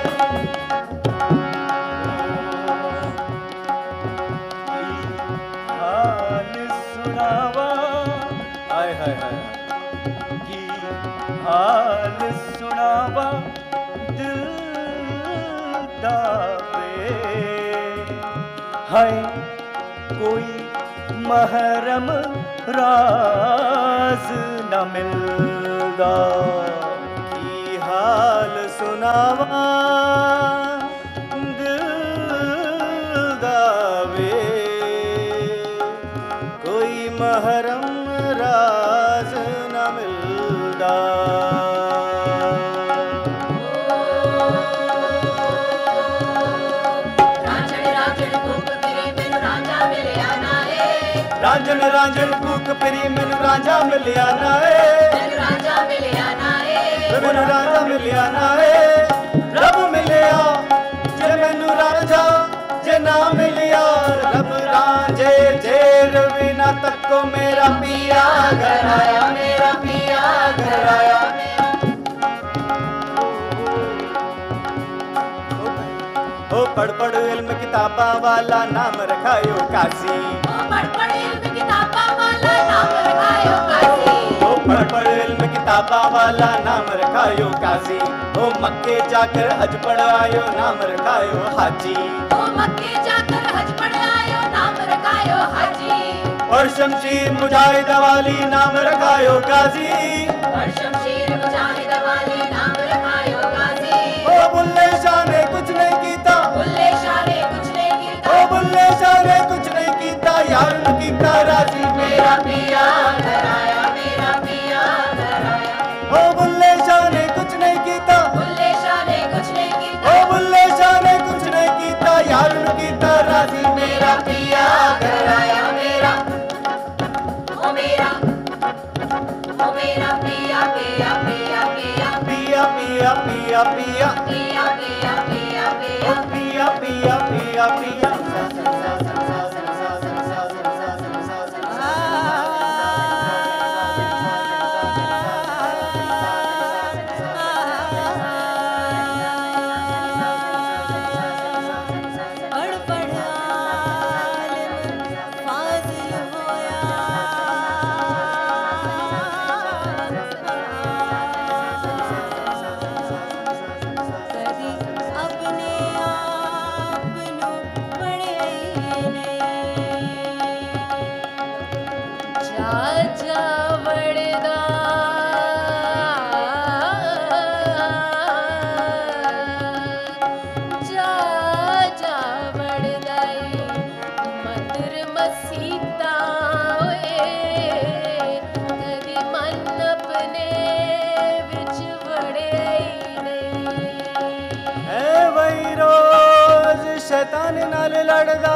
हाल सुनावा, हाय हाय हाय, की हाल सुनावा दिल दावे, हाय कोई महरम राज न मिलदा, की हाल सुनावा दिल दावे, कोई महरम राज न मिलदा। रांझण रांझण कूक फिरी मैनू रांझा मिलिया ना है, मैनू रांझा मिलिया ना है, मैनू रांझा मिलिया ना है। रब मिलिया जे मैनू रांझा, जे ना मिलिया रब रांझे जेर बिना तको मेरा पिया घर आया, मेरा पिया घर आया। ओ पढ़ पढ़ इल्म किताबा वाला नाम रखायो काजी, पढ़ पढ़ इल्म किताबा वाला नाम रखायो काजी, ओ पढ़ पढ़ इल्म किताबा वाला नाम रखायो काजी। ओ मक्के जाकर हज पढ़ायो नाम रखायो हाजी, ओ मक्के जाकर हज पढ़ायो नाम रखायो हाजी। और शमशीर मुजाहिद वाली नाम रखायो गाजी, और शमशीर मुजाहिद वाली नाम रखायो गाजी। ओ बुल्ले शाह ने कुछ नहीं कीता, बुल्ले शाह ने कुछ नहीं कीता, ओ बुल्ले शाह ने कुछ नहीं कीता, यार की राजी मेरा पिया घर आया, मेरा पिया घर आया। ओ बुल्ले शाह ने कुछ नहीं कीता, बुल्ले शाह ने कुछ नहीं कीता, ओ बुल्ले शाह ने कुछ नहीं कीता, यार की राजी मेरा पिया घर आया, मेरा ओ मेरा, ओ मेरा पिया पिया पिया पिया पिया पिया पिया पिया पिया पिया पिया पिया पिया पिया पिया पिया। शैतान नाल लड़दा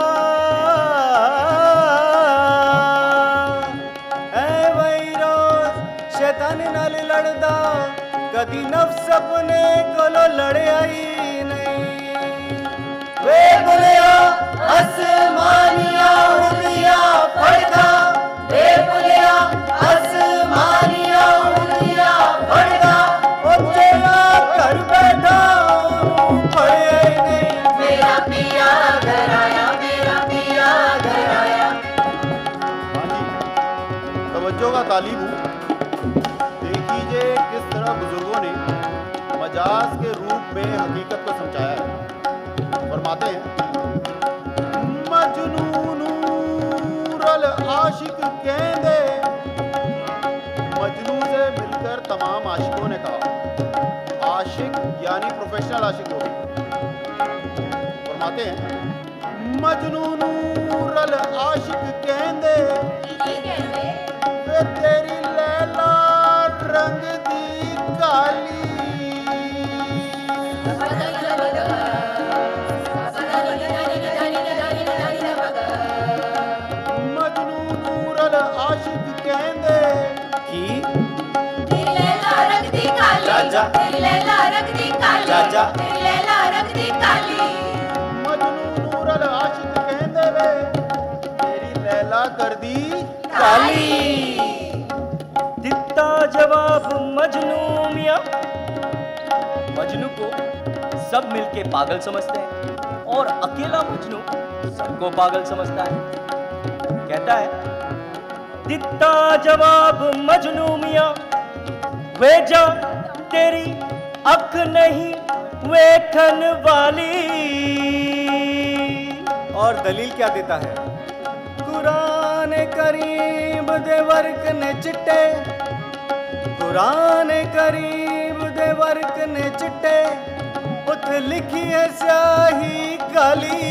ऐ वही रोज शैतान नाल लड़दा, कदी नफ्स अपने कोलो लड़िया ही नहीं। वे बुलिया आसमानिया उड़दिया फड़दा, वे बुलिया आसमानिया उड़दिया फड़दा, ओ तेरा घर बैठा पड़े नहीं, मेरा पिया घर आया, मेरा पिया घर आया। हाँ जी, तवज्जो का तालिब हूँ। देखिए किस तरह बुजुर्गों ने मजाज के रूप में हकीकत को समझाया है। फरमाते हैं मजनूनुरल आशिक कहंदे, मजनू से मिलकर तमाम आशिकों ने कहा, आशिक यानी प्रोफेशनल आशिक हो गए। फरमाते हैं मजनूनुरल आशिक कहंदे, वे तेरी लैला रंग दी काली, मजनूनुरल आशिक कहंदे की तेरी लैला रंग दी काली, तेरी लैला रंग दी काली, तेरी लैला रंग दी काली। मजनूनुरल आशिक कहंदे वे तेरी लैला कर दी काली। दिता जवाब मजनू मियां सब मिलके पागल समझते हैं और अकेला मजनू सबको पागल समझता है। कहता है दिता जवाब मजनू मियां, वे जा तेरी अख नहीं वेखन वाली। और दलील क्या देता है? कुरान करीम दे वर्क ने चिट्टे, कुरान करीम दे वर्क ने चिट्टे, उत लिखी है स्याही काली।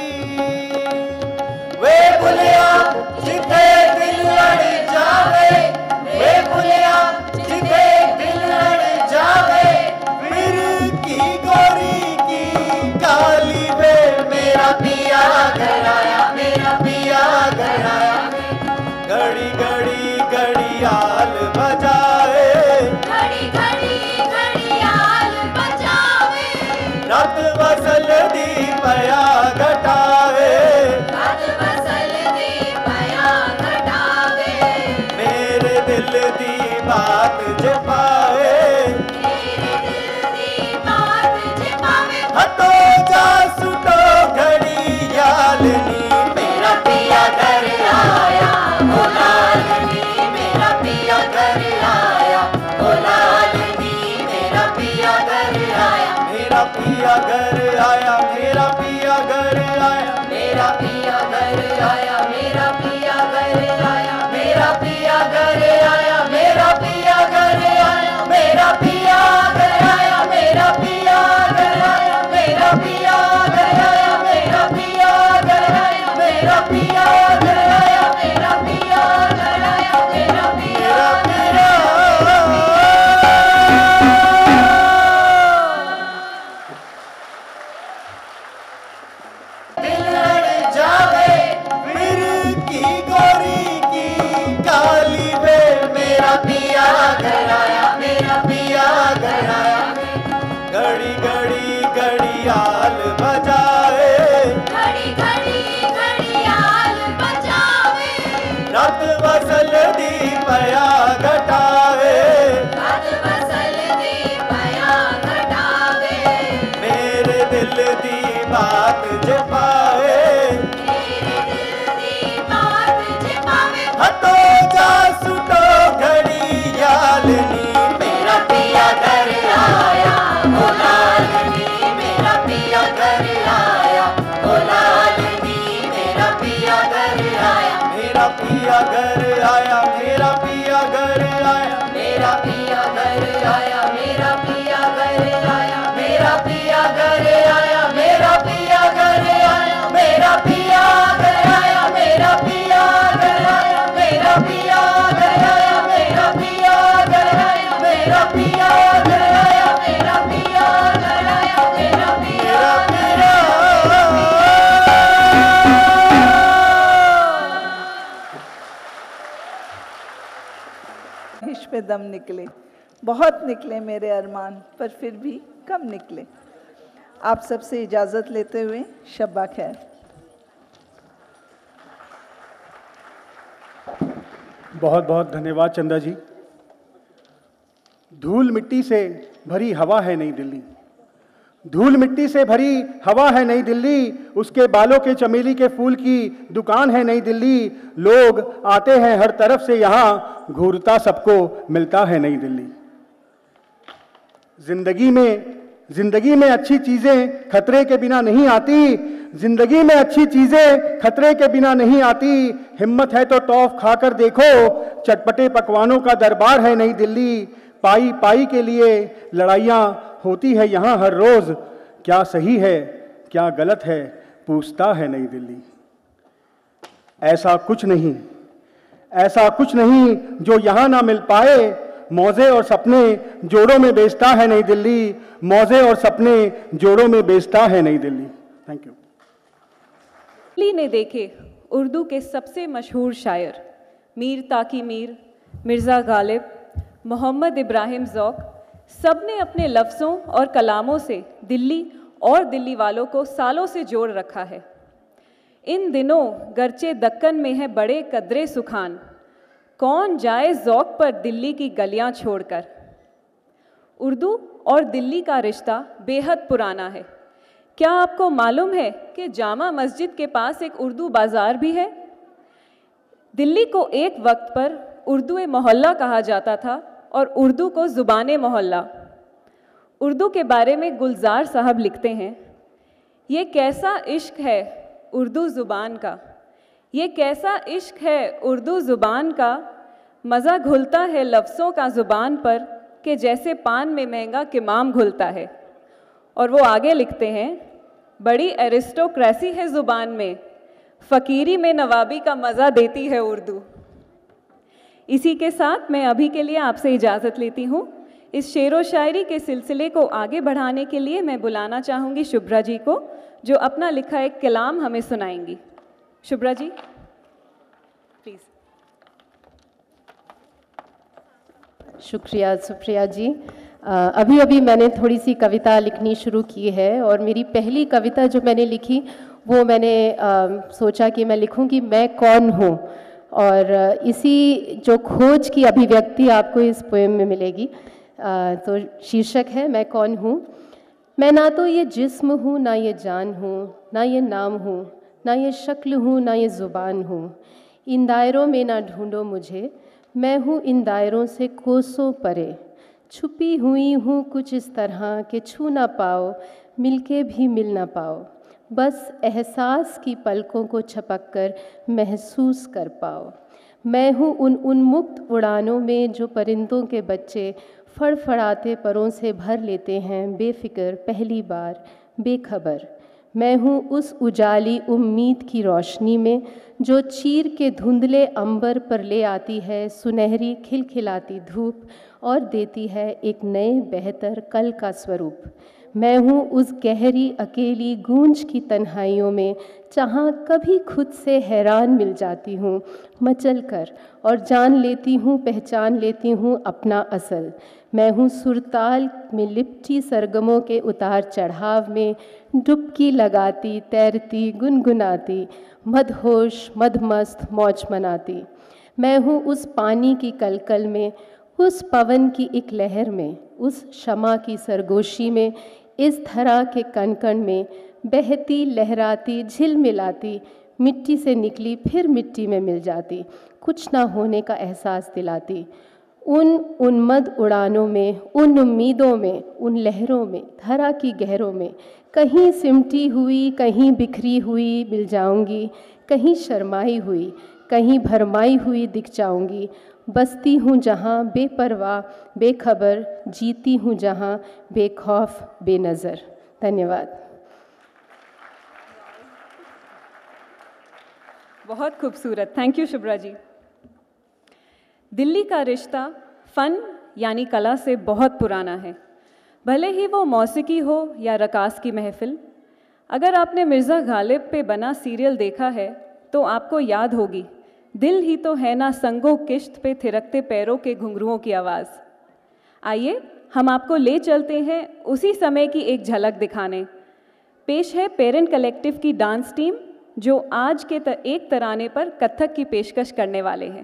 वे भुलिया जिथे दिल लड़ जावे, वे भुलिया जिथे दिल लड़ जावे, फिर की गोरी की काली। वे मेरा पिया घर आया, मेरा पिया घर आया, घड़ी घड़ी घड़ियाल बजाए, घड़ी घड़ी घड़ियाल बजावे, रात वसल दी पया घटावे, रात बसल दी पया घटावे, मेरे दिल दी बात जपाए, मेरे दिल दी बात छिपावे। हटो जा सुटो घड़ियाल नी, मेरा पिया घर आया, ओ लाल नी, मेरा पिया घर आया, ओ लाल नी, मेरा पिया घर आया, मेरा पिया घर आया, मेरा पिया घर आया, मेरा पिया घर आया, मेरा पिया घर आया, मेरा पिया घर आया, मेरा पिया घर आया, मेरा पिया घर आया, मेरा पिया घर आया, मेरा पिया घर आया, मेरा पिया घर आया, मेरा पिया घर आया, मेरा पिया घर आया, मेरा पिया घर आया। दिल लड़ जावे, फिर की गोरी की काली। वे मेरा पिया घर आया, मेरा पिया घर आया, घड़ी घड़ी घड़ियाल बजाए, घड़ी घड़ी घड़ियाल बजावे, रात वसल दी पया घटावे, रात बसल दी पया घटावे, मेरे दिल दी बात जपाए, मेरे दिल दी बात छिपावे। हटो जा सुटो घड़ियाल नी, मेरा पिया घर आया, ओ लाल नी, मेरा पिया घर आया, ओ लाल नी, मेरा पिया घर आया, मेरा पिया घर आया, मेरा पिया घर आया, मेरा पिया घर आया, मेरा पिया घर आया, मेरा पिया घर आया, मेरा पिया घर आया, मेरा पिया घर आया, मेरा पिया घर आया, मेरा पिया घर आया, मेरा पिया घर आया, मेरा पिया घर आया, मेरा पिया घर आया, मेरा पिया घर आया। हिश पे दम निकले, बहुत निकले मेरे अरमान, पर फिर भी कम निकले। आप सबसे इजाज़त लेते हुए शब्बा खैर। बहुत बहुत धन्यवाद चंदा जी। धूल मिट्टी से भरी हवा है नई दिल्ली, धूल मिट्टी से भरी हवा है नई दिल्ली, उसके बालों के चमेली के फूल की दुकान है नई दिल्ली। लोग आते हैं हर तरफ से यहाँ, घूरता सबको मिलता है नई दिल्ली। जिंदगी में अच्छी चीजें खतरे के बिना नहीं आती, जिंदगी में अच्छी चीजें खतरे के बिना नहीं आती। हिम्मत है तो टॉफ खाकर देखो, चटपटे पकवानों का दरबार है नई दिल्ली। पाई पाई के लिए लड़ाइयाँ होती है यहाँ हर रोज, क्या सही है क्या गलत है पूछता है नई दिल्ली। ऐसा कुछ नहीं जो यहाँ ना मिल पाए, मौजे और सपने जोड़ों में बेचता है नई दिल्ली, मौजे और सपने जोड़ों में बेचता है नई दिल्ली। Thank you. दिल्ली ने देखे उर्दू के सबसे मशहूर शायर मीर ताकी मीर, मिर्ज़ा गालिब, मोहम्मद इब्राहिम ज़ौक़, सब ने अपने लफ्ज़ों और कलामों से दिल्ली और दिल्ली वालों को सालों से जोड़ रखा है। इन दिनों गर्चे दक्कन में है बड़े कदरे सुखान, कौन जाए ज़ौक़ पर दिल्ली की गलियां छोड़कर। उर्दू और दिल्ली का रिश्ता बेहद पुराना है। क्या आपको मालूम है कि जामा मस्जिद के पास एक उर्दू बाज़ार भी है? दिल्ली को एक वक्त पर उर्दू मोहल्ला कहा जाता था और उर्दू को ज़ुबान मोहल्ला। उर्दू के बारे में गुलजार साहब लिखते हैं, ये कैसा इश्क है उर्दू ज़ुबान का, ये कैसा इश्क है उर्दू ज़ुबान का, मज़ा घुलता है लफ्ज़ों का ज़ुबान पर कि जैसे पान में महंगा किमाम घुलता है। और वो आगे लिखते हैं, बड़ी एरिस्टोक्रेसी है ज़ुबान में, फ़कीरी में नवाबी का मज़ा देती है उर्दू। इसी के साथ मैं अभी के लिए आपसे इजाज़त लेती हूँ। इस शेर व शायरी के सिलसिले को आगे बढ़ाने के लिए मैं बुलाना चाहूँगी शुभ्रा जी को, जो अपना लिखा एक कलाम हमें सुनाएंगी। शुभ्रा जी प्लीज़। शुक्रिया सुप्रिया जी। अभी अभी मैंने थोड़ी सी कविता लिखनी शुरू की है और मेरी पहली कविता जो मैंने लिखी वो मैंने सोचा कि मैं लिखूं कि मैं कौन हूँ, और इसी जो खोज की अभिव्यक्ति आपको इस पोएम में मिलेगी। तो शीर्षक है मैं कौन हूँ। मैं ना तो ये जिस्म हूँ, ना ये जान हूँ, ना ये नाम हूँ, ना ये शक्ल हूँ, ना ये ज़ुबान हूँ। इन दायरों में ना ढूंढो मुझे, मैं हूँ इन दायरों से कोसों परे। छुपी हुई हूँ कुछ इस तरह कि छू ना पाओ, मिलके भी मिल ना पाओ। बस एहसास की पलकों को छपक कर महसूस कर पाओ। मैं हूँ उन उन्मुक्त उड़ानों में जो परिंदों के बच्चे फड़फड़ाते परों से भर लेते हैं बेफिक्र पहली बार बेखबर। मैं हूँ उस उजाली उम्मीद की रोशनी में जो चीर के धुंधले अंबर पर ले आती है सुनहरी खिलखिलाती धूप और देती है एक नए बेहतर कल का स्वरूप। मैं हूँ उस गहरी अकेली गूंज की तन्हाइयों में जहाँ कभी खुद से हैरान मिल जाती हूँ मचल कर, और जान लेती हूँ पहचान लेती हूँ अपना असल। मैं हूँ सुरताल में लिपटी सरगमों के उतार चढ़ाव में डुबकी लगाती तैरती गुनगुनाती मदहोश मदमस्त मौज मनाती। मैं हूँ उस पानी की कलकल में, उस पवन की एक लहर में, उस शमा की सरगोशी में, इस धरा के कण-कण में बहती लहराती झिलमिलाती मिट्टी से निकली फिर मिट्टी में मिल जाती, कुछ ना होने का एहसास दिलाती। उन उन्मद उड़ानों में, उन उम्मीदों में, उन लहरों में, धरा की गहरों में कहीं सिमटी हुई कहीं बिखरी हुई मिल जाऊंगी, कहीं शर्माई हुई कहीं भरमाई हुई दिख जाऊंगी। बसती हूँ जहाँ बेपरवाह बेखबर, जीती हूँ जहाँ बेखौफ बेनज़र। धन्यवाद। बहुत खूबसूरत, थैंक यू शुभ्रा जी। दिल्ली का रिश्ता फ़न यानी कला से बहुत पुराना है, भले ही वो मौसीकी हो या रकास की महफिल। अगर आपने मिर्ज़ा गालिब पे बना सीरियल देखा है तो आपको याद होगी, दिल ही तो है ना संगो किश्त पे थिरकते पैरों के घुंघरुओं की आवाज़। आइए हम आपको ले चलते हैं उसी समय की एक झलक दिखाने। पेश है पेरेंट कलेक्टिव की डांस टीम, जो आज के एक तराने पर कथक की पेशकश करने वाले हैं।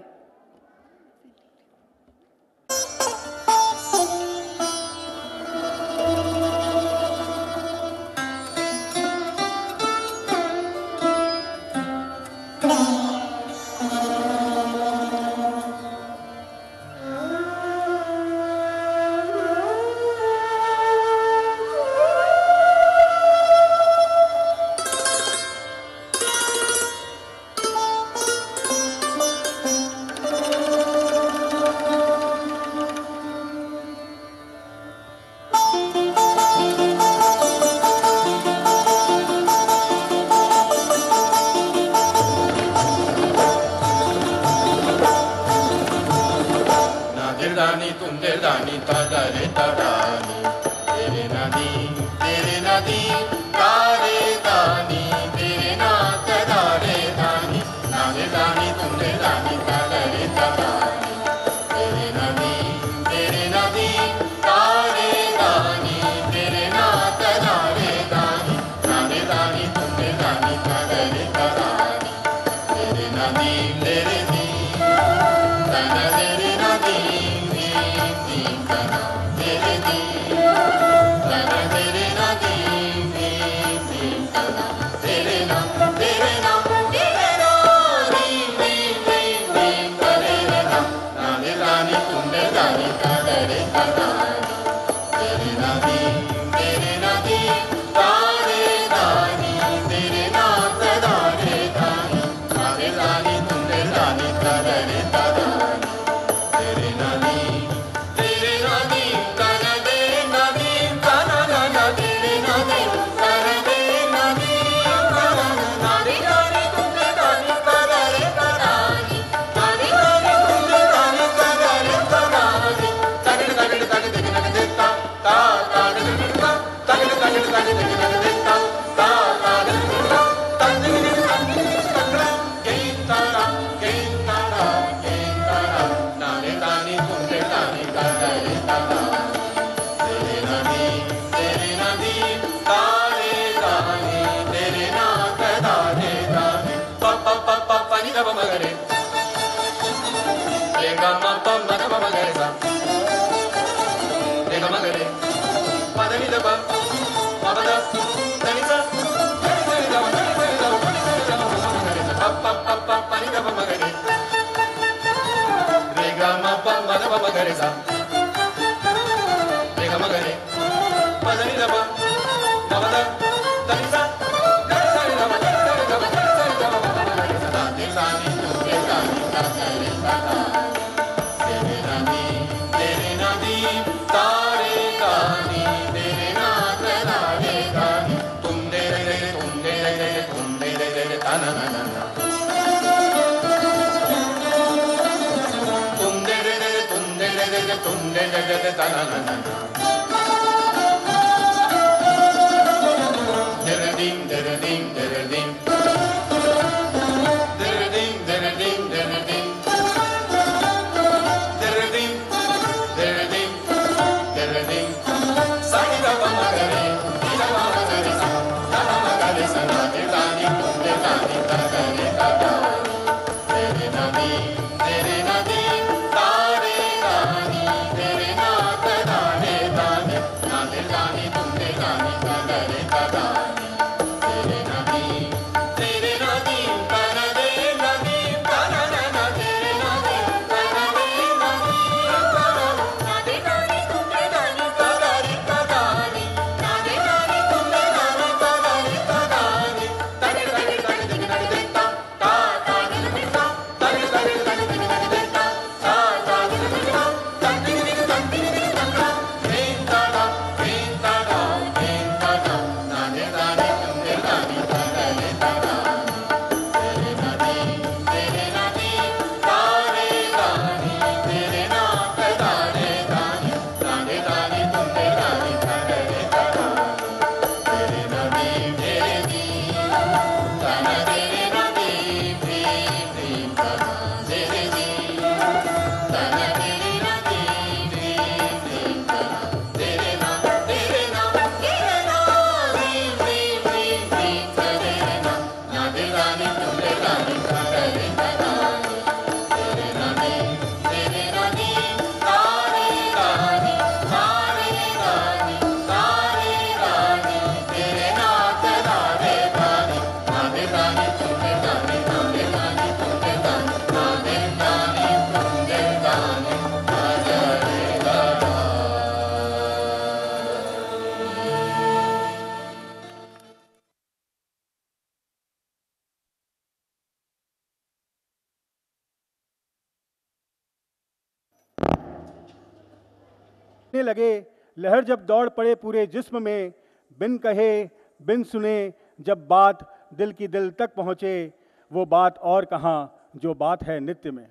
लगे लहर जब दौड़ पड़े पूरे जिस्म में, बिन कहे बिन सुने जब बात दिल की दिल तक पहुँचे, वो बात और कहाँ जो बात है नित्य में।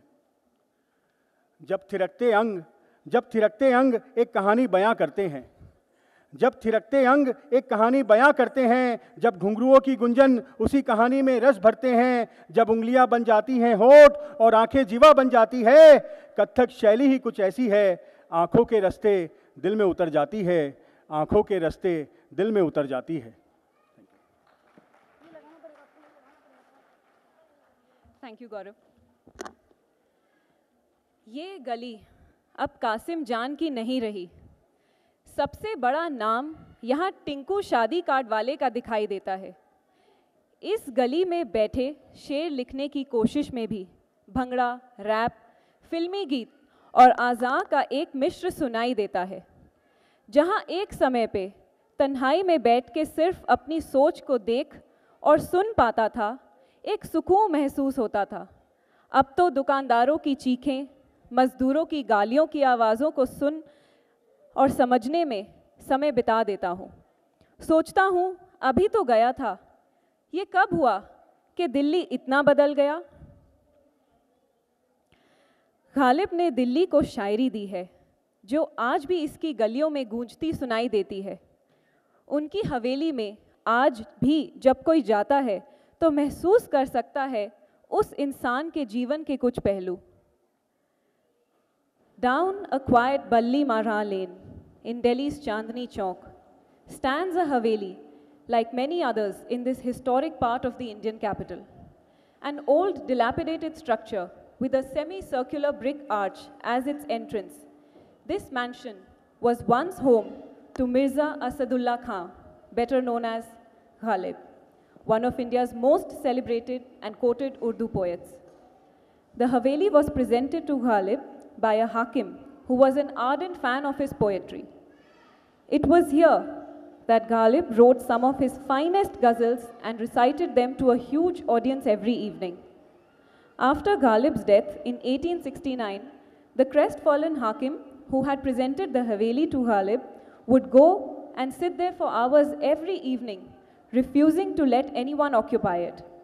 जब थिरकते अंग एक कहानी बयां करते हैं, जब थिरकते अंग एक कहानी बयां करते हैं, जब घुंघरुओं की गुंजन उसी कहानी में रस भरते हैं, जब उंगलियां बन जाती हैं होठ और आंखें जीवा बन जाती है, कथक शैली ही कुछ ऐसी है, आंखों के रास्ते दिल में उतर जाती है, आंखों के रास्ते दिल में उतर जाती है। Thank you Gaurav. ये गली अब कासिम जान की नहीं रही। सबसे बड़ा नाम यहाँ टिंकू शादी कार्ड वाले का दिखाई देता है। इस गली में बैठे शेर लिखने की कोशिश में भी भंगड़ा, रैप, फिल्मी गीत और आज़ा का एक मिश्र सुनाई देता है। जहाँ एक समय पे तन्हाई में बैठ के सिर्फ अपनी सोच को देख और सुन पाता था, एक सुकून महसूस होता था। अब तो दुकानदारों की चीखें, मज़दूरों की गालियों की आवाज़ों को सुन और समझने में समय बिता देता हूँ। सोचता हूँ अभी तो गया था, ये कब हुआ कि दिल्ली इतना बदल गया। गालिब ने दिल्ली को शायरी दी है जो आज भी इसकी गलियों में गूंजती सुनाई देती है। उनकी हवेली में आज भी जब कोई जाता है तो महसूस कर सकता है उस इंसान के जीवन के कुछ पहलू. Down a quiet Balli Mara lane in Delhi's Chandni Chowk stands a Haveli, like many others in this historic part of the Indian capital. An old dilapidated structure with a semicircular brick arch as its entrance. This mansion was once home to Mirza Asadullah Khan, better known as Ghalib, one of India's most celebrated and quoted Urdu poets. The Haveli was presented to Ghalib by a Hakim who was an ardent fan of his poetry. It was here that Ghalib wrote some of his finest ghazals and recited them to a huge audience every evening. After Ghalib's death in 1869, the crestfallen Hakim who had presented the Haveli to Ghalib would go and sit there for hours every evening, refusing to let anyone occupy it.